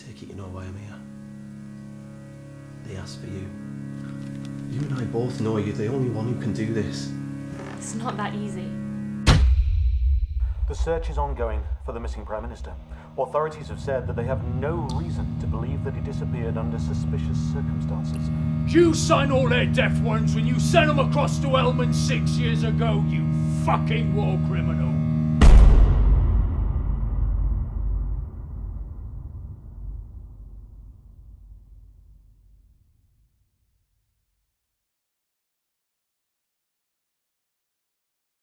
take it you know why I'm here. They asked for you. You and I both know you're the only one who can do this. It's not that easy. The search is ongoing for the missing Prime Minister. Authorities have said that they have no reason to believe that he disappeared under suspicious circumstances. You signed all their death warrants when you sent them across to Elman 6 years ago, you fucking war criminal.